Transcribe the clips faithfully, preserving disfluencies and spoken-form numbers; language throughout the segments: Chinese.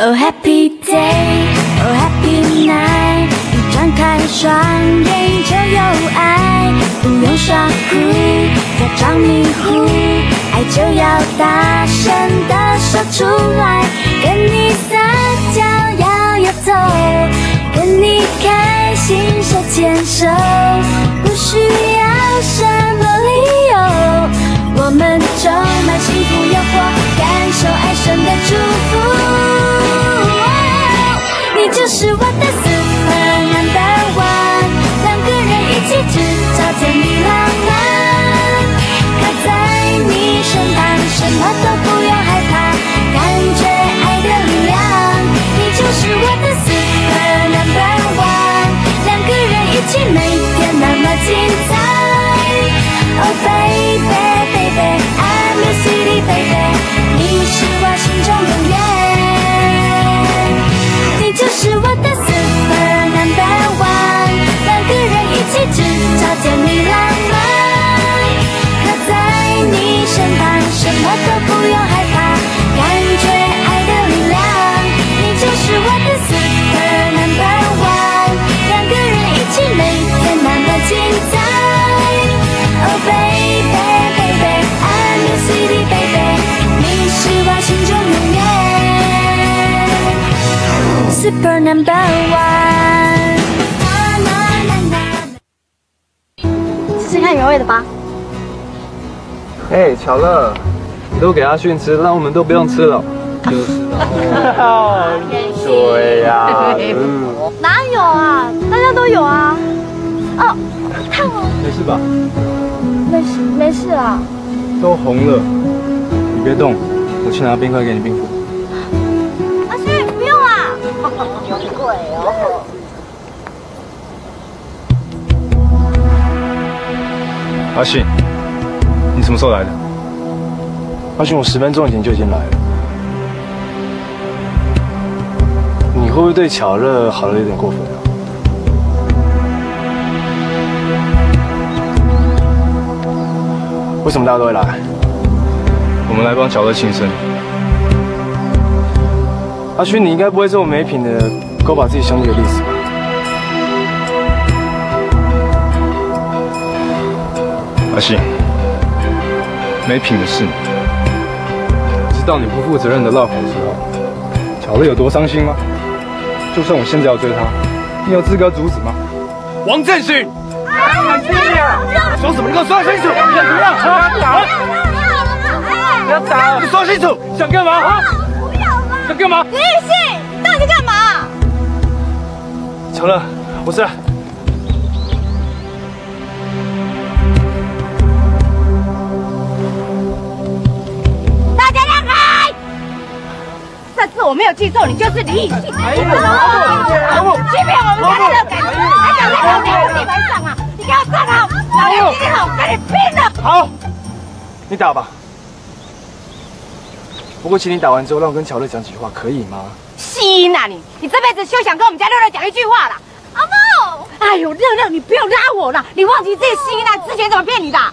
Oh happy day, oh happy night， 你张开双眼就有爱，不用耍酷，假装迷糊，爱就要大声地说出来，跟你撒娇摇摇头，跟你开心手牵手，不需要什么理由，我们充满幸福诱惑，感受爱神的祝福。你就是我的 super number one， 两个人一起制造甜蜜浪漫，靠在你身旁，什么都不用害怕，感觉爱的力量。你就是我的 super number one， 两个人一起每天那么精彩。Oh baby baby I'm your city baby， 你是我心中永远。你就是我的 super number one， 两个人一起制造甜蜜浪漫，靠在你身旁，什么都不用害怕，感觉爱的力量。你就是我的 super number one， 两个人一起每天那么精彩。Oh baby baby I'm your city baby， 你是我心中永远。Super number one， 试试看原味的吧。 哎、欸，巧乐，你都给阿迅吃，那我们都不用吃了。就是啊。对呀、嗯。 哪有啊？大家都有啊。哦，看我。 没事吧？ 没事，没事啊。 都红了，你别动，我去拿冰块给你冰敷。 阿迅，不用啦。有鬼哦。 阿迅，你什么时候来的？阿迅，我十分钟以前就已经来了。你会不会对巧乐好的有点过分啊？为什么大家都会来？我们来帮巧乐庆生。阿勋，你应该不会这么没品的勾把自己兄弟的历史吧？阿信，没品的是你。知道你不负责任的落跑之后，巧乐有多伤心吗？就算我现在要追她，你有资格阻止吗？王振勋！说什么？你给我说清楚！你想怎么样？打！不要打！你说清楚，想干嘛？啊！想干嘛？ 李雨欣，你到底在干嘛？ 巧乐，我是。 大家让开！这次我没有记错，你就是李雨欣。哎呀！欺骗我们家的感情，还想在我们地盘上啊！你给我站好！老娘今天我跟你拼了！ 好，你打吧。不过，请你打完之后，让我跟巧乐讲几句话，可以吗？ 西娜你，你这辈子休想跟我们家乐乐讲一句话了。阿茂，哎呦，乐乐，你不要拉我了，你忘记这西娜之前怎么骗你的？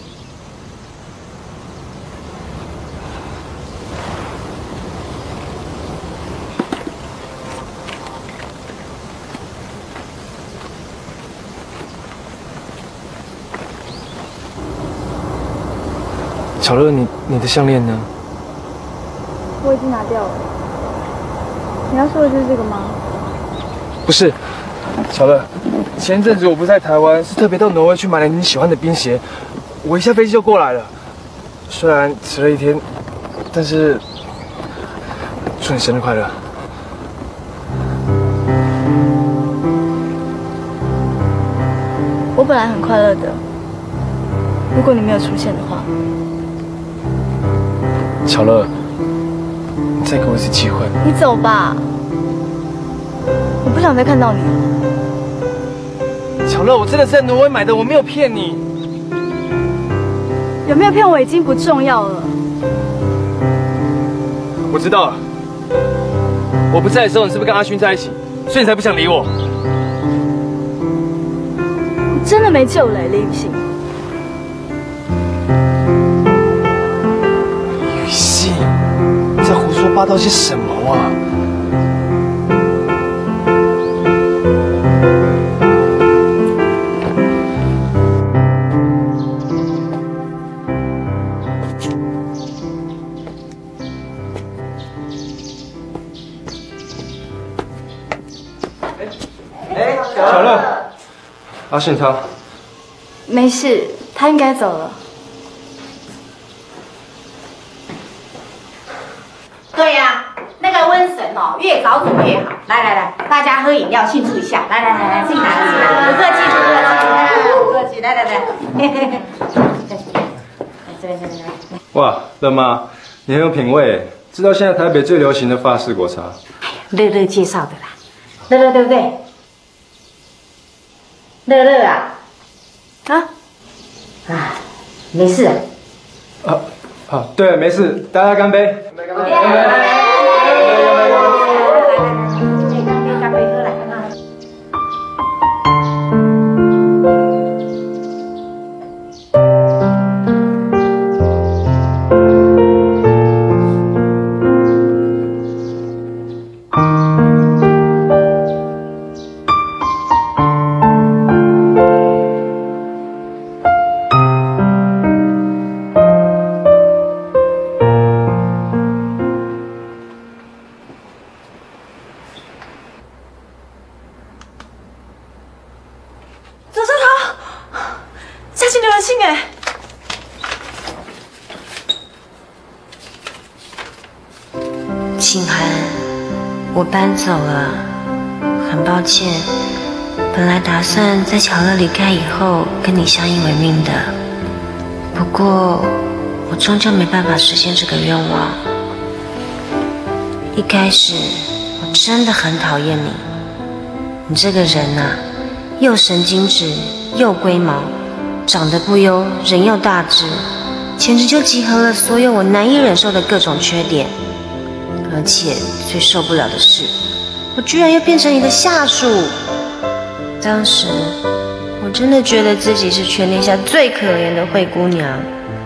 巧乐，你你的项链呢？ 我已经拿掉了。你要说的就是这个吗？ 不是，巧乐，前阵子我不在台湾，是特别到挪威去买了你喜欢的冰鞋，我一下飞机就过来了。虽然迟了一天，但是祝你生日快乐。 我本来很快乐的，如果你没有出现的话。 巧乐，你再给我一次机会。 你走吧，我不想再看到你了。 巧乐，我真的是在挪威买的，我没有骗你。 有没有骗我已经不重要了。 我知道了，我不在的时候，你是不是跟阿勋在一起，所以你才不想理我？ 你真的没救了，李雨欣。 雨欣，你在胡说八道些什么啊？ 阿信他没事，他应该走了。 对呀、啊，那个瘟神哦，越早走越好。来来来，大家喝饮料庆祝一下。来来来来，进来了进来了，不客气不客气，不客气。来来来，嘿嘿嘿，这边这边这边。 哇，乐妈，你很有品味，知道现在台北最流行的法式果茶。 哎呀，乐乐介绍的啦，乐乐对不对？乐乐啊， 啊啊，没事。 啊啊，对，没事，大家干杯！干杯！干杯！干杯！ 来来来，干杯干杯，喝来啊！ 静涵，我搬走了，很抱歉。本来打算在巧乐离开以后跟你相依为命的，不过我终究没办法实现这个愿望。一开始我真的很讨厌你，你这个人啊，又神经质又龟毛，长得不优，人又大只，简直就集合了所有我难以忍受的各种缺点。而且最受不了的是，我居然又变成你的下属。当时我真的觉得自己是全天下最可怜的灰姑娘。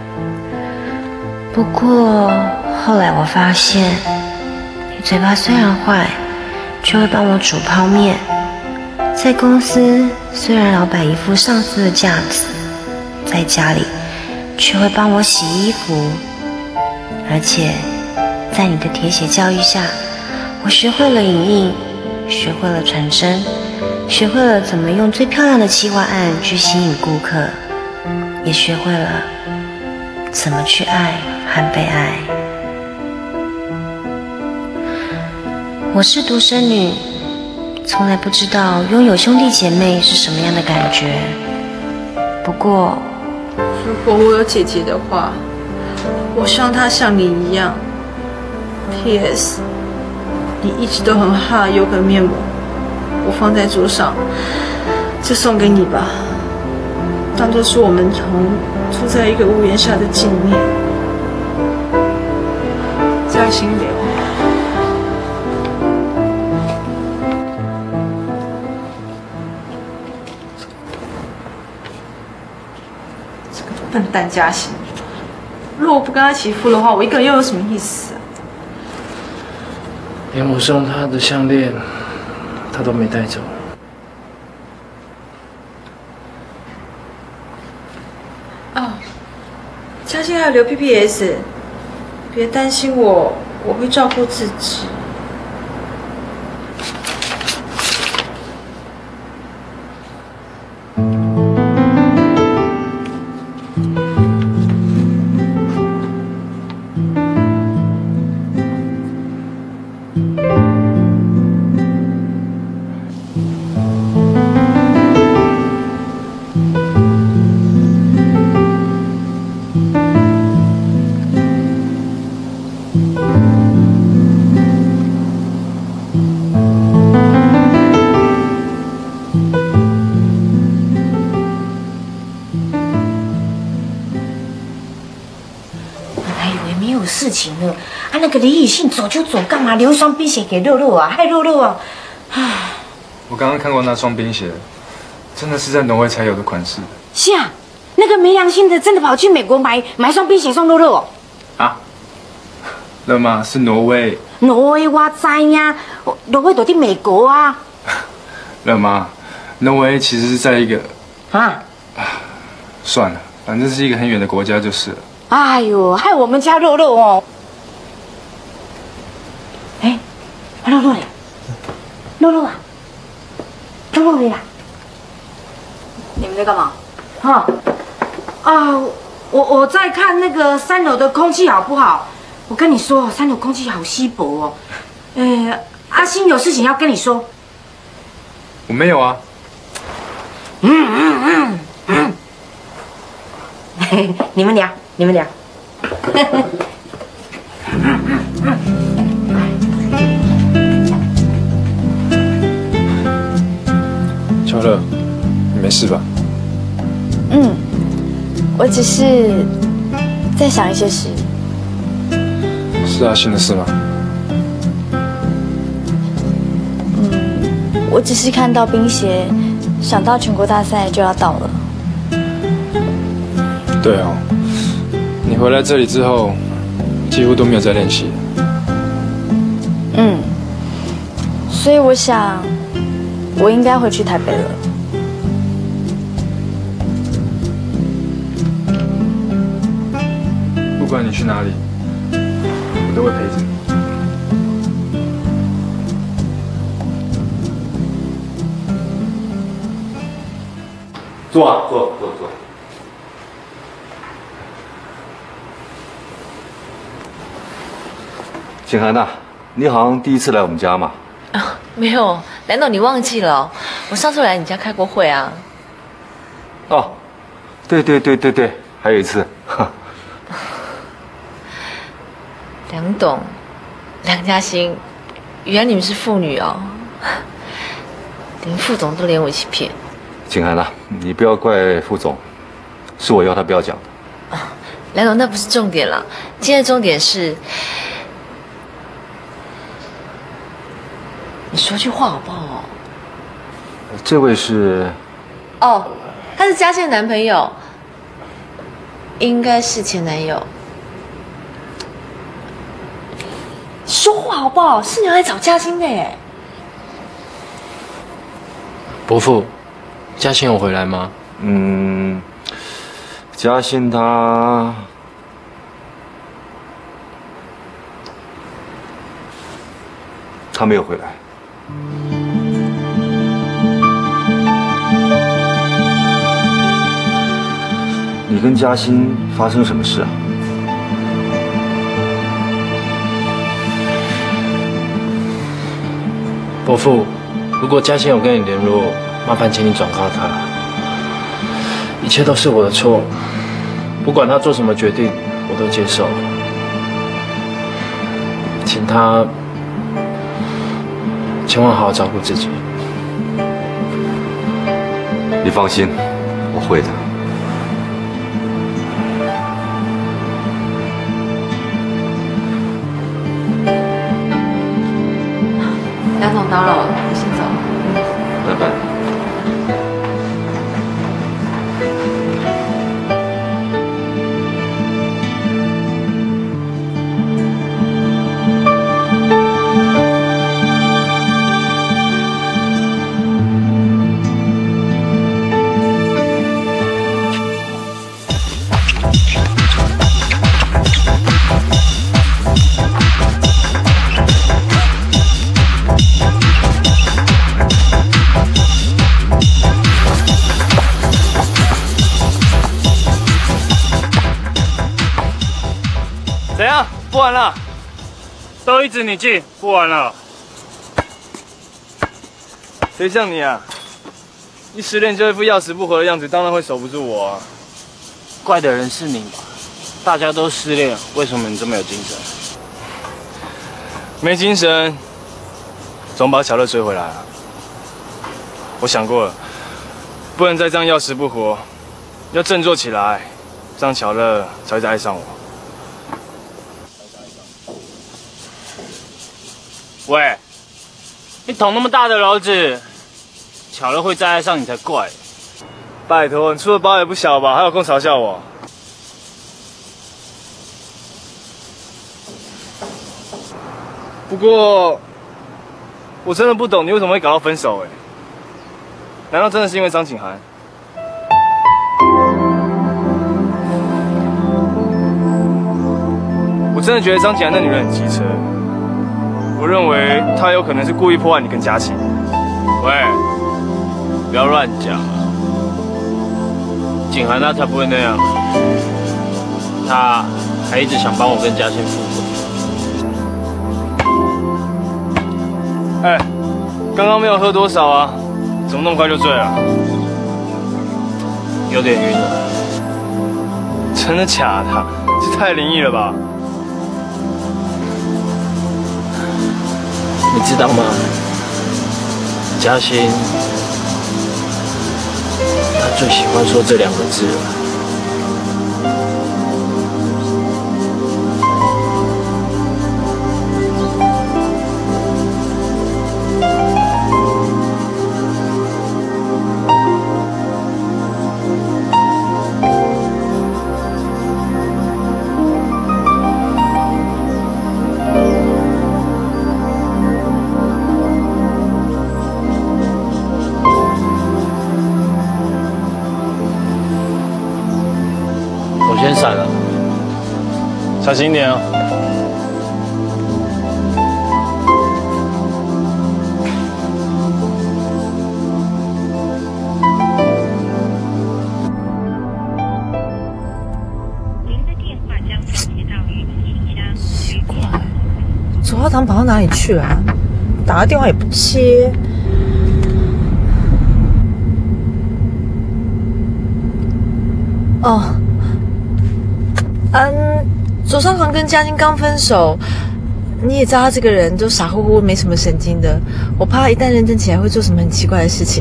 不过后来我发现，你嘴巴虽然坏，却会帮我煮泡面。在公司虽然老板一副上司的架子，在家里却会帮我洗衣服。而且在你的铁血教育下，我学会了影印，学会了传真，学会了怎么用最漂亮的企划案去吸引顾客，也学会了怎么去爱和被爱。我是独生女，从来不知道拥有兄弟姐妹是什么样的感觉。不过， 如果我有姐姐的话，我希望她像你一样。P S 你一直都很怕有个面膜，我放在桌上，就送给你吧，当作是我们同住在一个屋檐下的纪念。嘉兴流，这个笨蛋嘉兴，如果我不跟他起夫的话，我一个人又有什么意思啊？ 连我送他的项链，他都没带走。 哦，嘉欣还有留 P P S， 别担心我，我会照顾自己。 事情了啊！那个李以信走就走，干嘛留一双冰鞋给肉肉啊？害肉肉啊！唉， 我刚刚看过那双冰鞋，真的是在挪威才有的款式。 是啊，那个没良心的真的跑去美国买买双冰鞋送肉肉哦。 啊？乐妈是挪威。 挪威我知呀，挪威都在美国啊。 乐妈，挪威其实是在一个啊啊，算了，反正是一个很远的国家就是了。 哎呦，害我们家肉肉哦！哎，肉肉嘞，肉肉啊，肉肉嘞啦！ 在干嘛？哈，啊，我我在看那个三楼的空气好不好？我跟你说，三楼空气好稀薄哦。呃，阿星有事情要跟你说。 我没有啊。 嗯嗯嗯嗯。嘿，你们聊，你们聊。 巧乐，你没事吧？ 嗯，我只是在想一些事。 是阿星的事吗？ 嗯，我只是看到冰鞋，想到全国大赛就要到了。 对哦，你回来这里之后，几乎都没有再练习。 嗯，所以我想，我应该回去台北了。 不管你去哪里，我都会陪着你。 坐啊，坐坐坐。景涵呐，你好像第一次来我们家嘛？ 啊，没有，难道你忘记了哦？我上次来你家开过会啊。 哦，对对对对对，还有一次。 梁董，梁嘉欣，原来你们是父女哦，连副总都连我一起骗。 景涵呐，你不要怪副总，是我要他不要讲的。 啊，梁董，那不是重点了，今天的重点是，你说句话好不好？ 这位是？ 哦，他是嘉欣的男朋友，应该是前男友。说话好不好？是你来找嘉欣的耶。 伯父，嘉欣有回来吗？ 嗯，嘉欣她她没有回来。你跟嘉欣发生什么事啊？ 伯父，如果嘉欣有跟你联络，麻烦请你转告他，一切都是我的错，不管他做什么决定，我都接受。请他千万好好照顾自己。 你放心，我会的。 梁总打扰了，我先走了。 拜拜。 怎样？不玩了？都一直你进，不玩了。谁像你啊？一失恋就一副要死不活的样子，当然会守不住我啊。 怪的人是你吧？大家都失恋，为什么你这么有精神？ 没精神，总把巧乐追回来了。我想过了，不能再这样要死不活，要振作起来，这样巧乐才会再爱上我。 喂，你捅那么大的篓子，巧乐会再爱上你才怪。 拜托，你出的包也不小吧，还有空嘲笑我？不过，我真的不懂你为什么会搞到分手哎？难道真的是因为张景涵？我真的觉得张景涵那女人很机车。我认为她有可能是故意破坏你跟佳琪。 喂，不要乱讲啊！ 景涵他才不会那样，他还一直想帮我跟嘉欣复合。哎，刚刚没有喝多少啊？怎么那么快就醉了？有点晕了。真的假的？这太灵异了吧？你知道吗？嘉欣，她最喜欢说这两个字了。先闪了，小心一点哦。 您的电话将转接到语音信箱。奇怪，左浩堂跑到哪里去了、啊？打个电话也不接。哦。嗯，左少堂跟嘉欣刚分手，你也知道他这个人都傻乎乎、没什么神经的，我怕他一旦认真起来会做什么很奇怪的事情。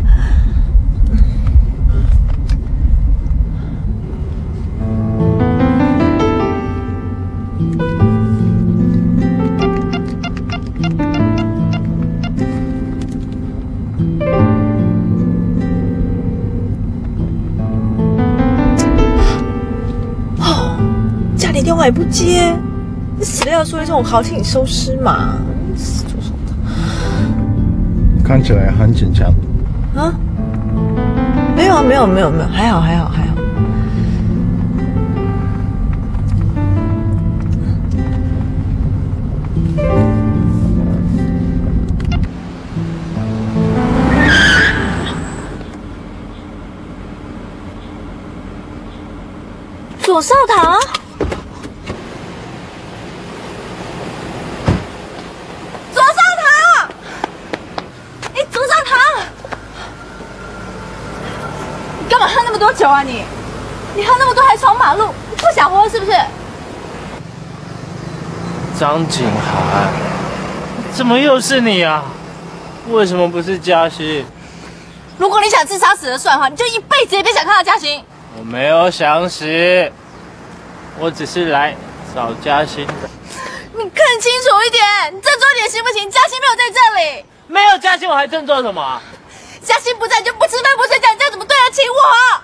电话也不接，你死了要说一声我好替你收尸嘛！死左少堂， 看起来很紧张。 啊？没有啊，没有，没有，没有，还好，还好，还好。 左少堂。 多久啊你？你喝那么多还闯马路，你不想活是不是？ 张景涵，怎么又是你啊？为什么不是嘉欣？ 如果你想自杀死了算的话，你就一辈子也别想看到嘉欣。 我没有想死，我只是来找嘉欣的。 你看清楚一点，你振作一点行不行？嘉欣没有在这里。 没有嘉欣，我还振作什么、啊？ 嘉欣不在，你就不吃饭不睡觉，你这样怎么对得起我？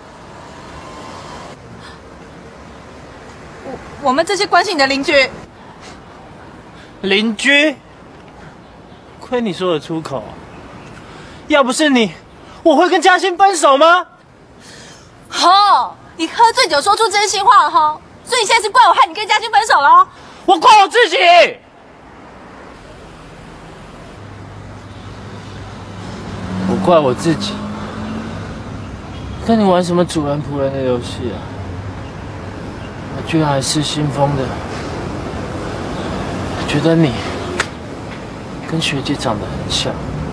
我我们这些关心你的邻居， 邻居，亏你说得出口啊！要不是你，我会跟嘉欣分手吗？ 哦，你喝醉酒说出真心话了哈，所以你现在是怪我害你跟嘉欣分手了？ 我怪我自己。我怪我自己，跟你玩什么主人仆人的游戏啊？我居然还失心疯的，觉得你跟学姐长得很像。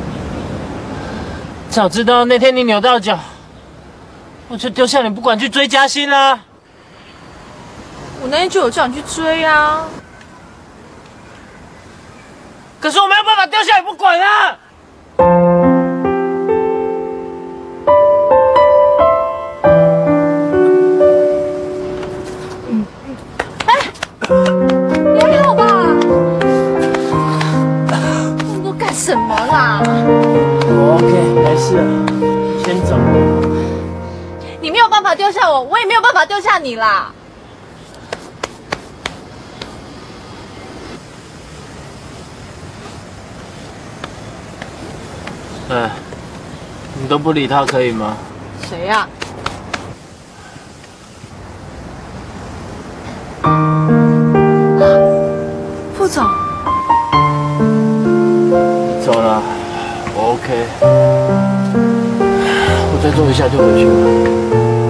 早知道那天你扭到脚，我就丢下你不管去追嘉欣啦。 我那天就有叫你去追啊， 可是我没有办法丢下你不管啊！ 你还好吧？你都干什么啦？ 我 OK， 没事，先走。 你没有办法丢下我，我也没有办法丢下你啦。 哎，你都不理他可以吗？ 谁呀、 副总， 走了，我 OK，我再坐一下就回去了。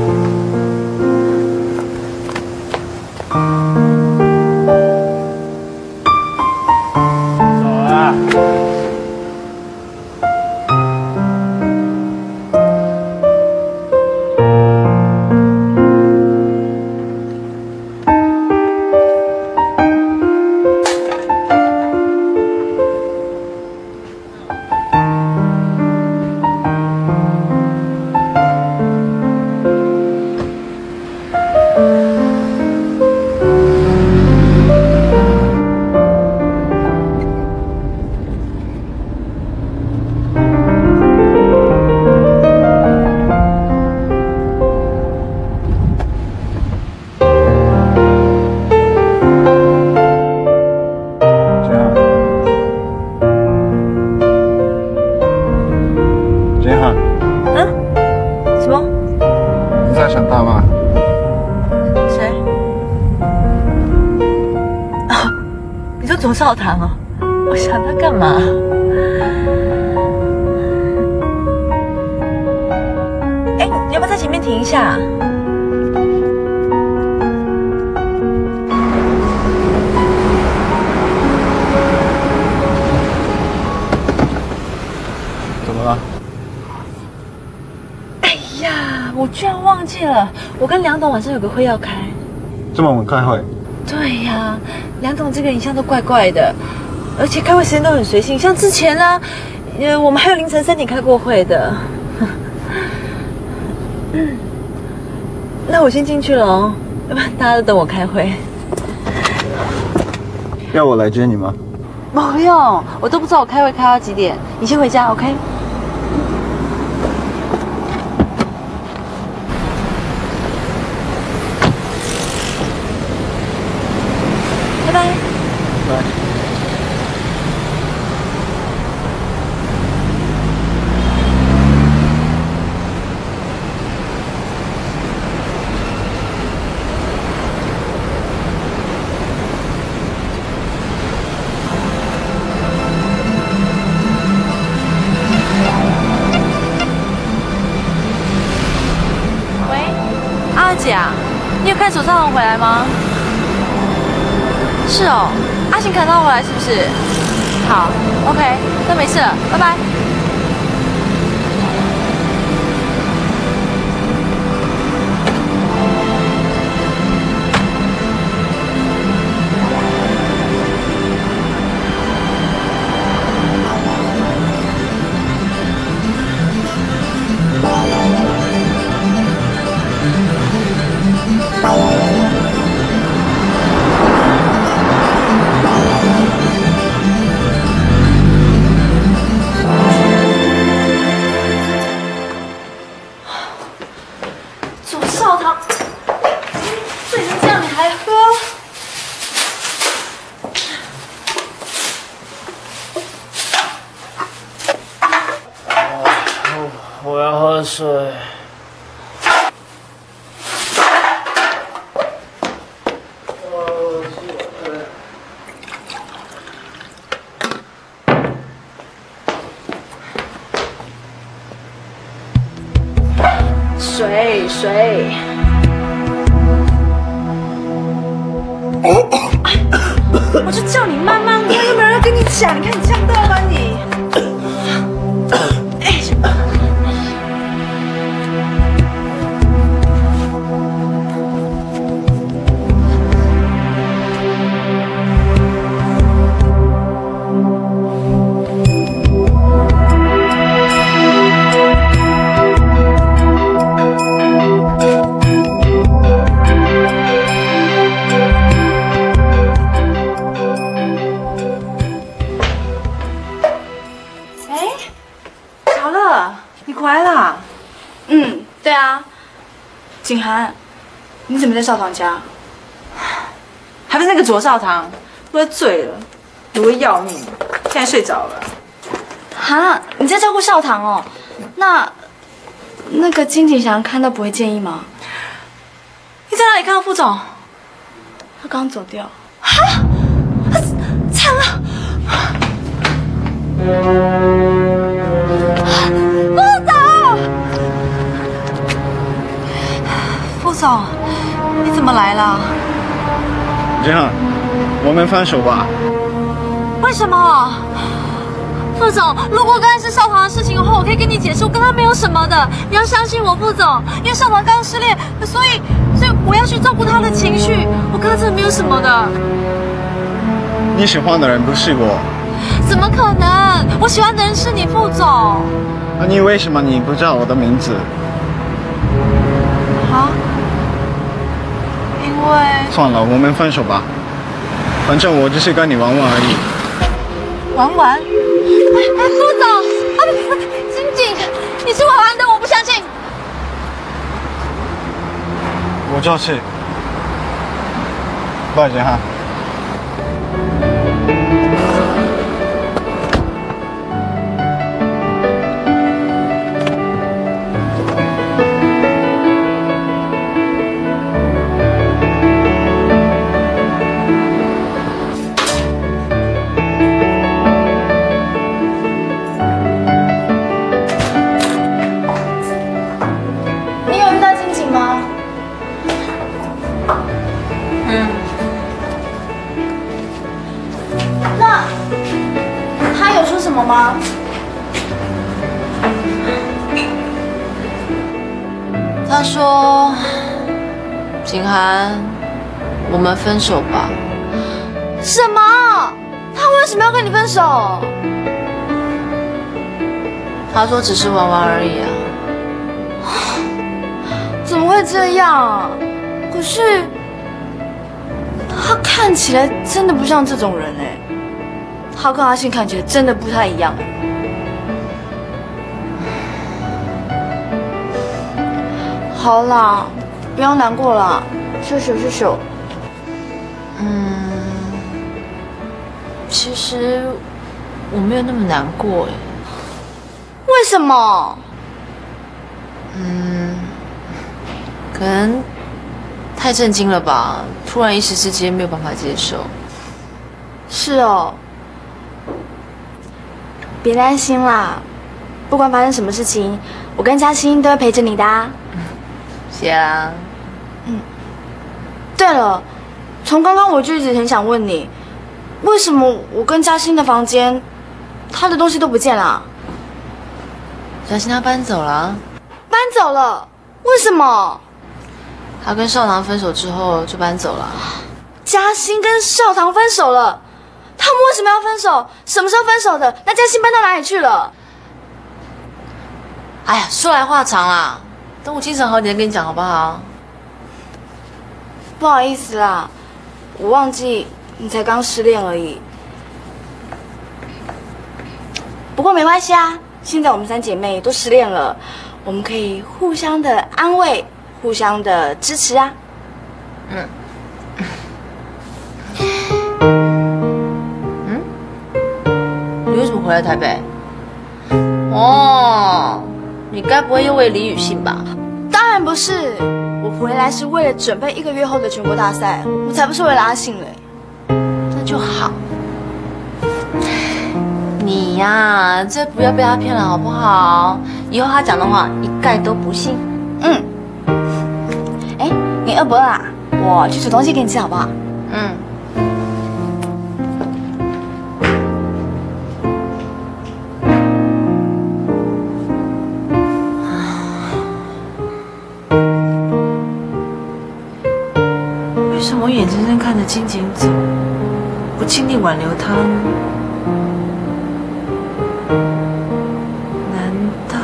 个左少棠哦，我想他干嘛？哎，你要不要在前面停一下？ 怎么了？ 哎呀，我居然忘记了，我跟梁董晚上有个会要开。 这么晚开会？ 对呀，梁董这个人一向都怪怪的，而且开会时间都很随性，像之前呢，呃，我们还有凌晨三点开过会的。嗯，那我先进去了哦，要不然大家都等我开会。 要我来接你吗？ 不用，我都不知道我开会开到几点，你先回家 ，OK？ 拜拜。 拜。 阿姐啊，你有看手上回来吗？是哦，阿行看到回来是不是？好 ，OK， 那没事了，拜拜。左少棠，醉成这样你还喝？ 我我要喝水。 水水。我就叫你慢慢喝，又没有人要跟你讲，你看你呛到吧你。景涵，你怎么在少棠家？ 还不是那个左少棠，喝醉了，以为要命，现在睡着了。 哈，你在照顾少棠哦？那那个金景祥看到不会介意吗？ 你在哪里看到副总？ 他刚走掉。 哈，他惨了！副总，副总，你怎么来了？ 这样，我们分手吧。 为什么？副总，如果刚才是少棠的事情的话，我可以跟你解释，我跟他没有什么的。你要相信我，副总，因为少棠刚失恋，所以所以我要去照顾他的情绪，我跟他真的没有什么的。 你喜欢的人不是我。 怎么可能？我喜欢的人是你，副总。 那你为什么你不知道我的名字？ 啊？因为…… 算了，我们分手吧。反正我只是跟你玩玩而已。 玩玩？哎，副总，啊不，金景，你是玩玩的，我不相信。 我就是。拜见哈。 吗？ 他说：“景涵，我们分手吧。” 什么？他为什么要跟你分手？ 他说只是玩玩而已啊。 怎么会这样？可是他看起来真的不像这种人哎，他跟阿信看起来真的不太一样哎。好啦，不要难过啦，秀秀秀秀。 嗯，其实我没有那么难过哎。 为什么？ 嗯，可能太震惊了吧，突然一时之间没有办法接受。 是哦，别担心啦，不管发生什么事情，我跟嘉欣都会陪着你的啊。 谢啦。 嗯。对了，从刚刚我就一直很想问你，为什么我跟嘉欣的房间，他的东西都不见了？ 嘉欣他搬走了。 搬走了？为什么？ 他跟少棠分手之后就搬走了。 嘉欣跟少棠分手了？他们为什么要分手？什么时候分手的？那嘉欣搬到哪里去了？ 哎呀，说来话长啦，等我精神好一点跟你讲好不好？ 不好意思啦，我忘记你才刚失恋而已。不过没关系啊，现在我们三姐妹都失恋了，我们可以互相的安慰，互相的支持啊。嗯。 嗯？你为什么回来台北？哦，你该不会又为李雨信吧？ 当然不是，我回来是为了准备一个月后的全国大赛，我才不是为了阿信嘞。 那就好。你呀，这不要被他骗了好不好？以后他讲的话一概都不信。 嗯。哎，你饿不饿啊？我去煮东西给你吃好不好？ 嗯。 为什么我眼睁睁看着金景走，不尽力挽留他呢？难道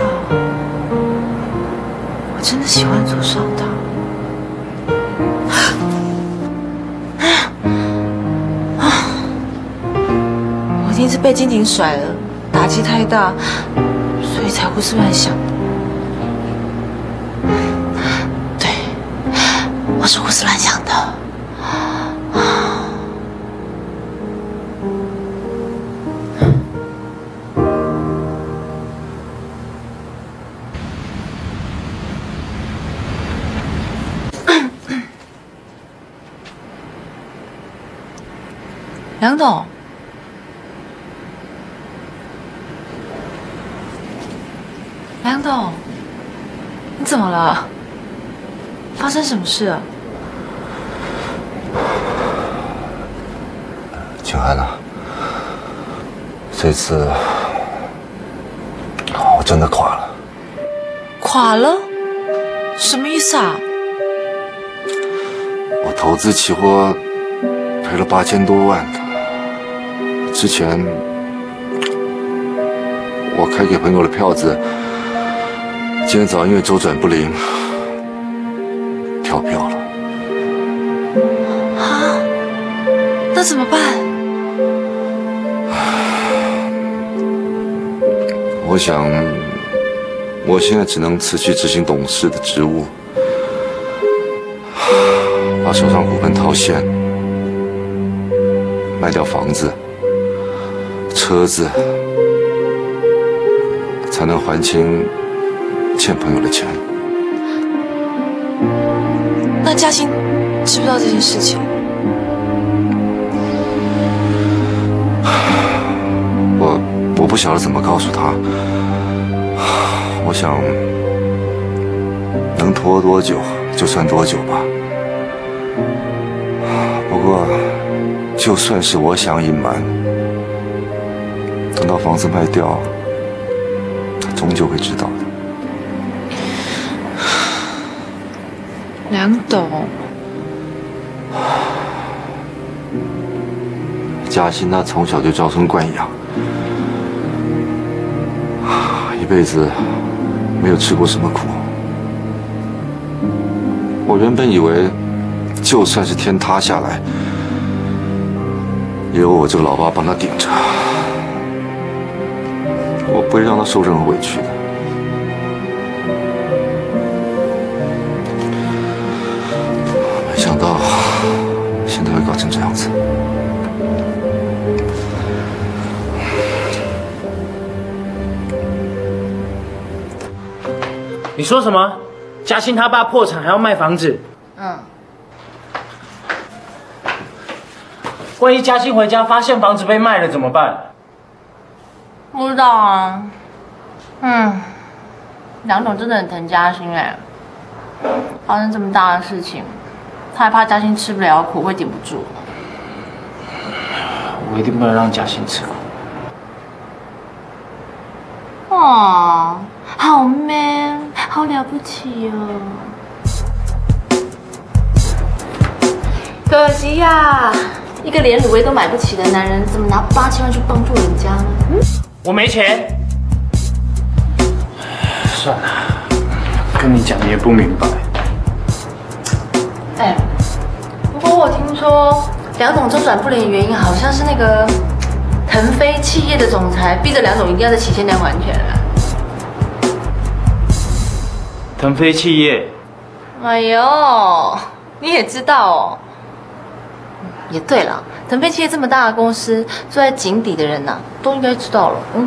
我真的喜欢左少棠？我一定是被金景甩了，打击太大，所以才胡思乱想。对，我是胡思乱想的。梁董，梁董，你怎么了？发生什么事了？ 景涵啊，这次我真的垮了。 垮了？什么意思啊？ 我投资期货赔了八千多万。之前我开给朋友的票子，今天早上因为周转不灵跳票了。 啊？那怎么办？ 我想，我现在只能辞去执行董事的职务，把手上股份套现，卖掉房子。车子才能还清欠朋友的钱。 那嘉欣知不知道这件事情？ 我我不晓得怎么告诉他。我想能拖多久就算多久吧。不过，就算是我想隐瞒，等到房子卖掉，他终究会知道的。 梁董， 嘉欣她从小就娇生惯养，一辈子没有吃过什么苦。我原本以为，就算是天塌下来，也有我这个老爸帮他顶着，我不会让他受任何委屈的。没想到现在会搞成这样子。 你说什么？嘉欣他爸破产还要卖房子？ 嗯。 万一嘉欣回家发现房子被卖了怎么办？ 不知道啊。嗯，梁董真的很疼嘉欣哎，发生这么大的事情，他还怕嘉欣吃不了苦会顶不住。 我一定不能让嘉欣吃苦。 哦，好 man， 好了不起哦。可惜呀、啊，一个连卤味都买不起的男人，怎么拿八千万去帮助人家呢？嗯， 我没钱。算了，跟你讲你也不明白。 哎，不过我听说梁董周转不灵的原因，好像是那个腾飞企业的总裁逼着梁董一定要在期限内还钱了。 腾飞企业？ 哎呦，你也知道哦。也对了，腾飞企业这么大的公司，坐在井底的人呐、啊，都应该知道了。嗯。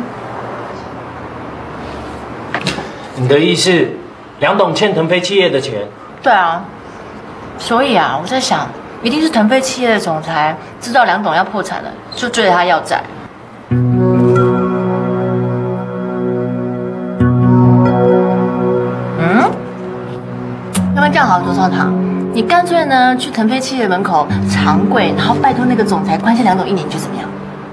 你的意思，梁董欠腾飞企业的钱？ 对啊。所以啊，我在想，一定是腾飞企业的总裁知道梁董要破产了，就追着他要债。嗯？要不然这样好，周少棠，你干脆呢去腾飞企业门口长跪，然后拜托那个总裁宽限梁董一年，你觉得怎么样？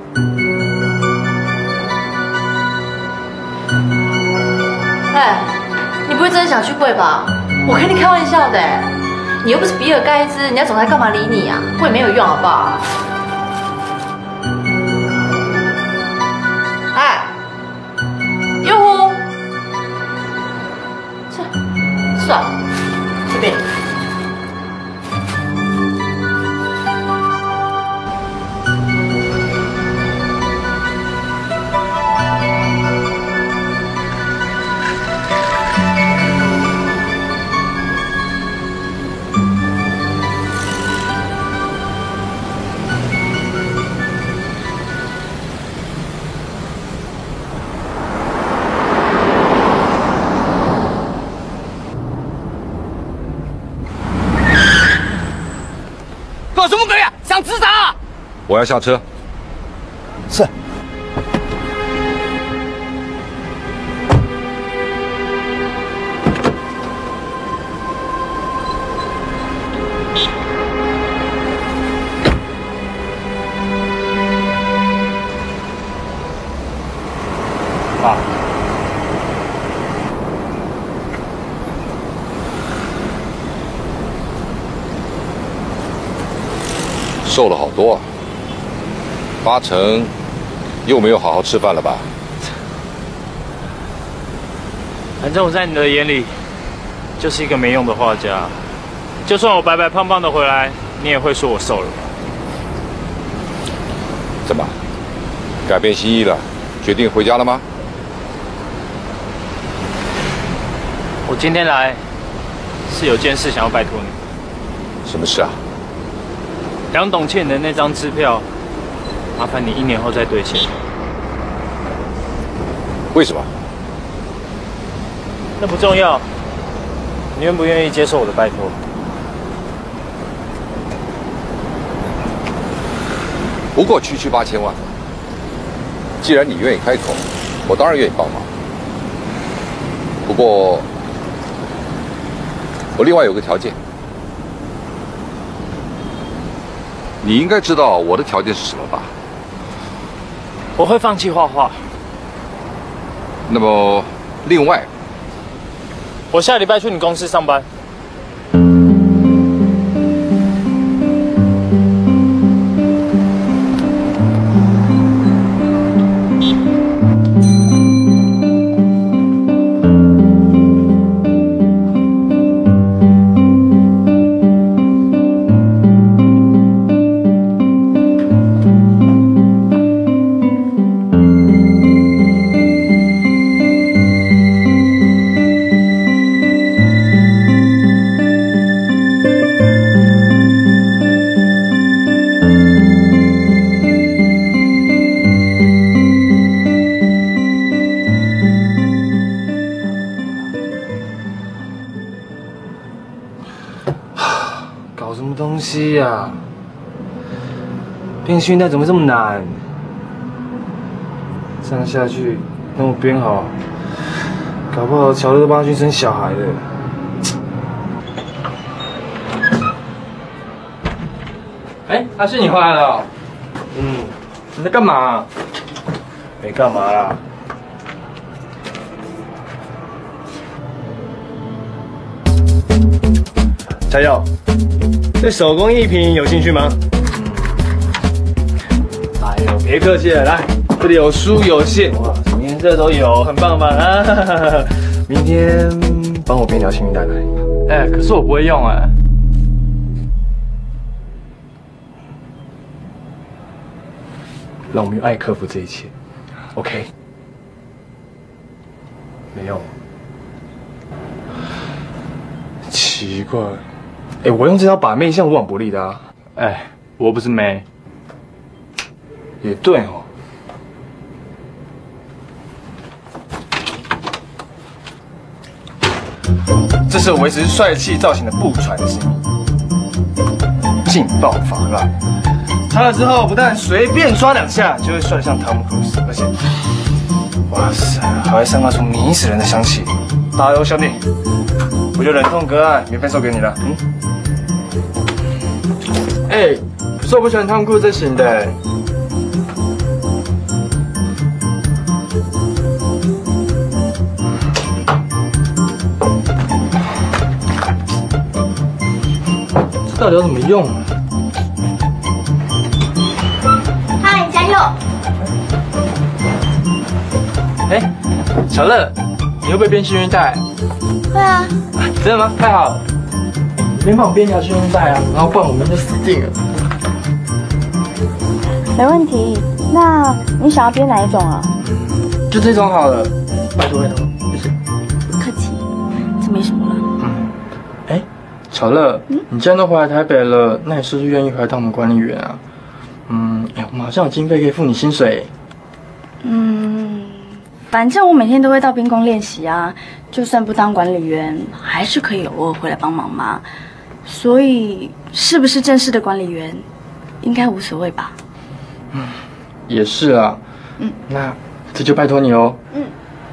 哎，你不会真的想去跪吧？我跟你开玩笑的，你又不是比尔盖茨，人家总裁干嘛理你啊？跪没有用，好不好？哎，哟呼，这算了，随便。 搞什么鬼啊！想自杀啊！ 我要下车。 是。 爸。 瘦了好多啊，八成又没有好好吃饭了吧？ 反正我在你的眼里就是一个没用的画家，就算我白白胖胖的回来，你也会说我瘦了吧？ 怎么，改变心意了？决定回家了吗？ 我今天来是有件事想要拜托你。 什么事啊？ 梁董欠你的那张支票，麻烦你一年后再兑现。 为什么？ 那不重要，你愿不愿意接受我的拜托？ 不过区区八千万，既然你愿意开口，我当然愿意帮忙。不过，我另外有个条件。你应该知道我的条件是什么吧？ 我会放弃画画， 那么，另外， 我下礼拜去你公司上班。 搞什么东西呀、啊？编训带怎么这么难？这样下去，等我编好，搞不好乔乐都帮他去生小孩了。 哎，阿信，你回来了。嗯，你在干嘛？ 没干嘛啦。柴友，对手工艺品有兴趣吗？哎呦，别客气了，来，这里有书有线，哇，什么颜色都有，很棒吧？啊，明天帮我编条幸运带来。 哎，可是我不会用哎。 让我们用爱克服这一切 ，OK？ 没用。奇怪，哎，我用这招把妹像无往不利的啊。 哎，我不是妹。 也对哦。这是我维持帅气造型的不传之秘，劲爆发蜡。擦了之后，不但随便抓两下就会帅得像汤姆·克鲁斯，而且，哇塞，还会散发出迷死人的香气。加油，兄弟！我就忍痛割爱，免费送给你了。嗯。 哎，可是我不喜欢汤姆·克鲁斯这型的。这到底要怎么用啊？ 嗨，加油！ 哎，小乐，你会不会编幸运带？ 会啊。 真的吗？太好了！你边帮我编条幸运带啊，然后不然我们就死定了。 没问题。那你想要编哪一种啊？ 就这种好了，拜托拜托，谢谢。 不客气，这没什么了。 嗯。哎，小乐，嗯、你既然都回来台北了，那你是不是愿意回来当我们管理员啊？嗯，哎，我们好像有经费可以付你薪水。 嗯，反正我每天都会到兵工练习啊，就算不当管理员，还是可以偶尔回来帮忙嘛。所以，是不是正式的管理员，应该无所谓吧？ 嗯，也是啊。嗯，那这就拜托你喽。嗯。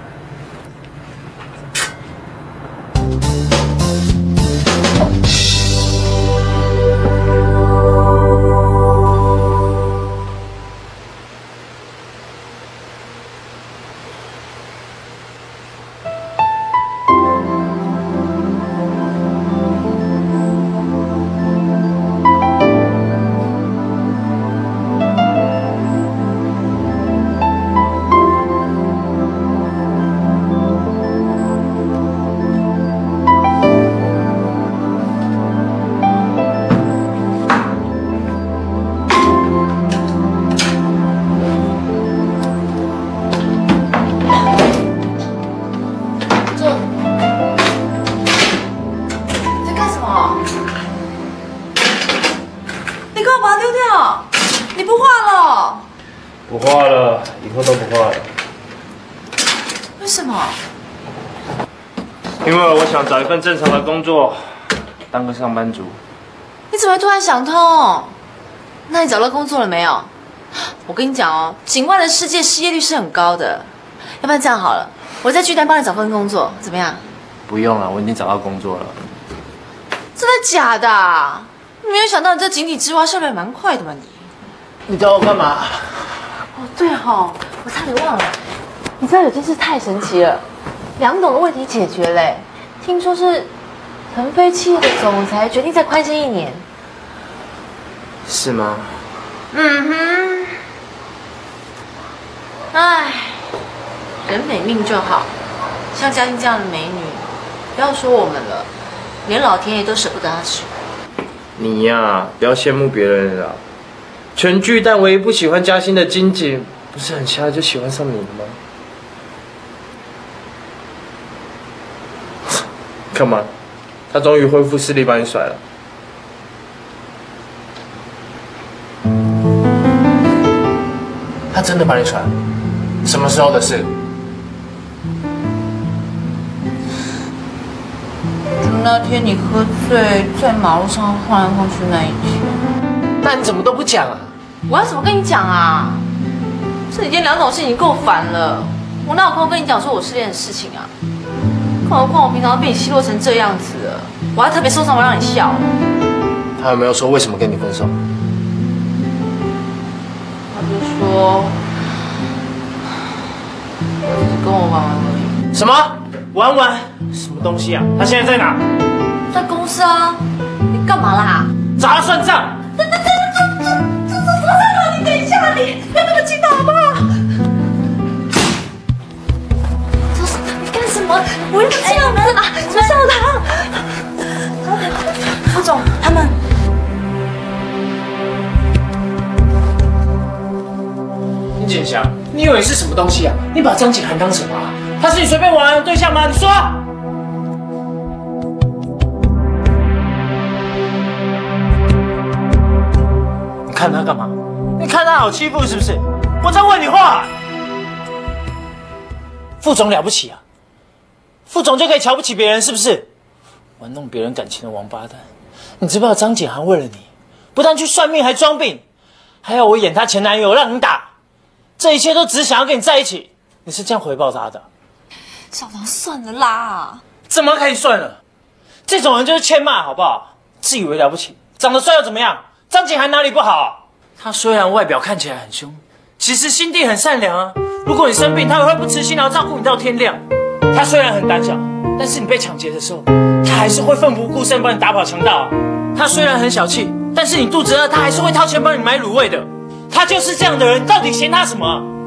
不画了，以后都不画了。 为什么？ 因为我想找一份正常的工作，当个上班族。 你怎么会突然想通？那你找到工作了没有？我跟你讲哦，警外的世界失业率是很高的。要不然这样好了，我在剧团帮你找份工作，怎么样？ 不用了，我已经找到工作了。 真的假的？没有想到你这井底之蛙效率也蛮快的嘛你。 你找我干嘛？ 哦，对哦，我差点忘了， 你知道有件事太神奇了，梁董的问题解决嘞，听说是腾飞企业的总裁决定再宽限一年。 是吗？ 嗯哼。唉，人美命就好，像嘉欣这样的美女，不要说我们了，连老天爷都舍不得她娶。 你呀、啊，不要羡慕别人了啦。全剧但唯一不喜欢嘉欣的金井，不是很瞎就喜欢上你了吗？干嘛？他终于恢复视力，把你甩了。他真的把你甩了？什么时候的事？ 就那天你喝醉在马路上晃来晃去那一天。 那你怎么都不讲啊？ 我要怎么跟你讲啊？这几天两种事情够烦了，我哪有空跟你讲说我失恋的事情啊？更何况我平常都被你奚落成这样子了，我还特别受伤，我让你笑。 他有没有说为什么跟你分手？ 他就说，只是跟我玩玩而已。 什么？玩玩？什么东西啊？他现在在哪？ 在公司啊。你干嘛啦？ 找他算账。 这这这这这这这我在哪？你等一下，你不要那么激动好不好？你干什么？不要这样子啦！陈校长，副总他们。 林锦祥，你以为你是什么东西啊？你把张景涵当什么啊？他是你随便玩的对象吗？你说。你看他干嘛？你看他好欺负是不是？我在问你话。副总了不起啊？副总就可以瞧不起别人是不是？玩弄别人感情的王八蛋！你知不知道张景涵为了你，不但去算命，还装病，还要我演他前男友让你打。这一切都只是想要跟你在一起，你是这样回报他的？ 校长，算了啦！ 怎么可以算了？这种人就是欠骂，好不好？自以为了不起，长得帅又怎么样？张景涵哪里不好？他虽然外表看起来很凶，其实心地很善良啊。如果你生病，他也会不辞辛劳照顾你到天亮。他虽然很胆小，但是你被抢劫的时候，他还是会奋不顾身帮你打跑强盗啊。他虽然很小气，但是你肚子饿，他还是会掏钱帮你买卤味的。他就是这样的人，到底嫌他什么？